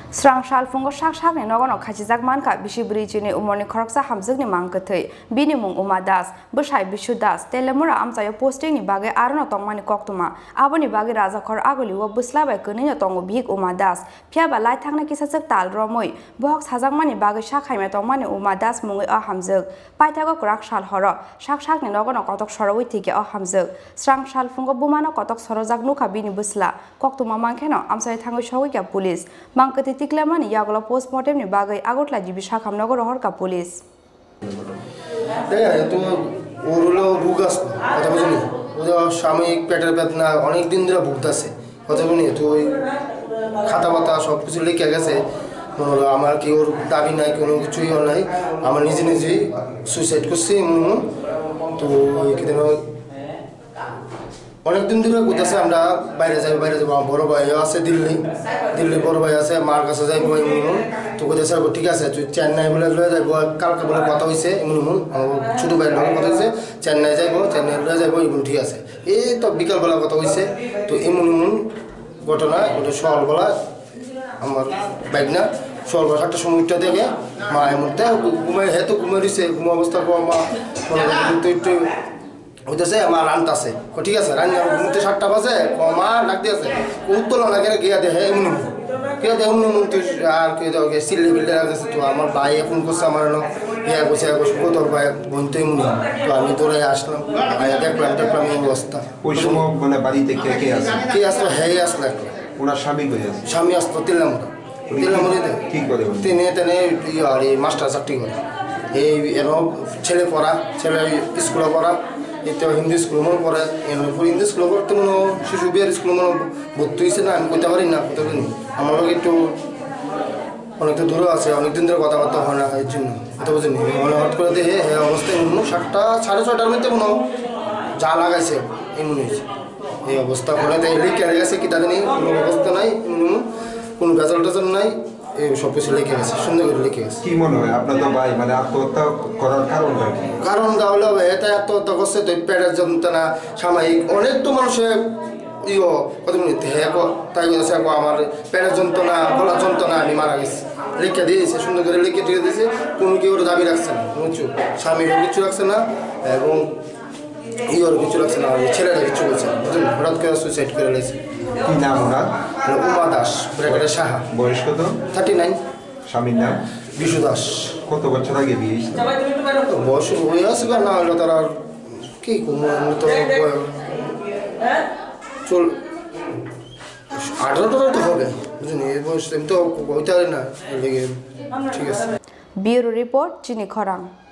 Srangsal Phungo Saksakni Nogono Khachijak Mankha Bisibwrichinwi Omarni Khoroksa Hamjwkni Mangkwthw bini mung Uma Das bwsai Bisu Das telemura amchayo posting ni bage arono tongmani koktuma aboni bage rajakhor agoliwo bwslabai kwnino tongo bhik Uma Das phiaba lai thangna kisachak tal romoi bohok sajakmani bage sakhaima tongmani Uma Das mungwi o Hamjwk paithago korak sal horo Saksakni Nogono kotok soroi thike o Hamjwk Srangsal Phungo bumano kotok sorojak nukha bini bwsla koktuma mangkheno amchai thangwi sogwika police Mangkwthw tiklamani yagolo postmortem ni bagai agotla jibi sakham nogor horka police তো ওরলো ভুগ আছে কথা বুঝুনি ও সাময়িক পেটের বেদনা অনেক দিন ধরে ভুগতাছে কথা বুঝুনি তো ওই খাতা পাতা সব কিছু লিখে গেছে আমার কি ওর দাবি নাই কোনো কিছুই নাই আমার নিজে নিজেই সুইসাইড করছি তো অনেক দিন ধরে কইতাছে আমরা বাইরে যাব বড় ভাই আছে দিল্লি বড় ভাই আছে মার কাছে যাইব তো কইতাছে ঠিক আছে তুই চেন্নাই বলে লয়ে যাইব কালকে বলে কথা হইছে ছোট ভাইয়ের লগে কথা হইছে চেন্নাই লয়ে যাইব এমন ঠিক আছে এই তো বিকাল বেলা কথা হইছে তো এমন ঘটনা ওটা সকালবেলা আমার বাইক না সকালবেলা 7টার সময় উঠতে দেখে মা এমনতে ঘুমাই দিছে ঘুম অবস্থার পর মা একটু হইতেছে আমার রান্না আছে ঠিক আছে রান্না ঘুমতে 7টা বাজে মা ডাক দিয়েছে উত্তর না গিয়া দেখে এমন আর কে দেখে সিল্লি বিল্ডে রাখতেছে তো আমার ভাই এখন করছে আমার ইয়া করছে তোর ভাই বোনতে এমন তো আমি তোরাই আসলাম দেখলাম এই অবস্থা ওই সময় মানে বাড়িতে কে আসলো হ্যাঁ আসলো ওনার স্বামী কই আছে স্বামী আসতো তিনলাম কি করে তেনে মাস্টার চাকরি করে এই এরকম ছেলে স্কুলে পড়া এটা হিন্দি স্কুল মনে পড়ে হিন্দি স্কুল পড়তে মনে শিশু বিহার স্কুল মনে ভর্তি হয়েছে না আমি করতে পারি না আমার লোক একটু অনেকটা দূরে আছে অনেকদিন ধরে কথাবার্তা হয় না এর জন্য কথা বুঝিনি মনে হঠাৎ করে দেখে হ্যাঁ অবস্থায় মনে 7টা 6:30টার মধ্যে মনে যা লাগাইছে এমন হয়েছে এই অবস্থা করে লিখে গেছে কি তাদের নেই কোনো অবস্থা নাই কোনো ভেজাল নাই এই সব কিছু লিখে গেছে সুন্দর করে লিখে গেছে কি মনে হয় আপনার তো ভাই মানে আত্মহত্যা করার কারণটা হলো এটা আত্মহত্যা করছে তো পেটের যন্ত্রণা সাময়িক অনেক তো মানুষের কত মিনিট তাই বলেছে আমার পেটের যন্ত্রণা গলার যন্ত্রণা আমি মারা গেছি লিখে দিয়েছে সুন্দর করে লিখে দিয়েছে কোনো কেউ দাবি রাখছে না বুঝছো স্বামীরও কিছু রাখছে না এবং কিছু রাখছে না ছেলেরা কিছু বলছে হঠাৎ করে সুইসাইড করে লেছে কি নাম ওনার উমা দাস ব্র্যাকেটে সাহা বয়স কত 39 স্বামীর নাম বিশু দাস কত বছর আগে বিয়ে বয়স হয়ে আসবে না হলে তারা কি তো 18 তো হবে বুঝলি এই বয়স তো হইতে পারে না ঠিক আছে ব্যুরো রিপোর্ট চিনি খরাং।